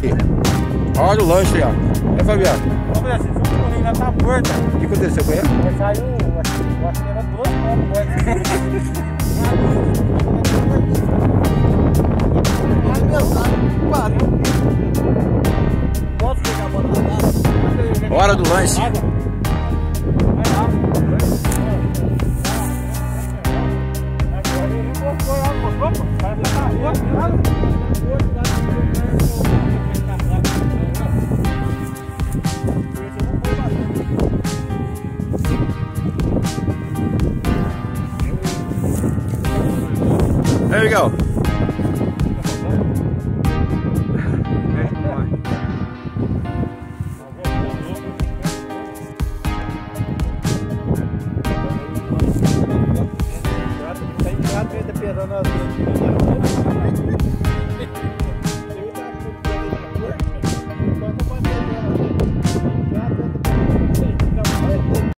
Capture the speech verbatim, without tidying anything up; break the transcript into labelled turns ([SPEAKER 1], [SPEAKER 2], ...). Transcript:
[SPEAKER 1] Olha o lanche, ó. É, Fabiano?
[SPEAKER 2] Ô, Fabiano, esse corrinho já tá morto.
[SPEAKER 1] O que aconteceu com ele?
[SPEAKER 2] Vai sair um... Eu acho que era duas
[SPEAKER 1] Hora do lanche.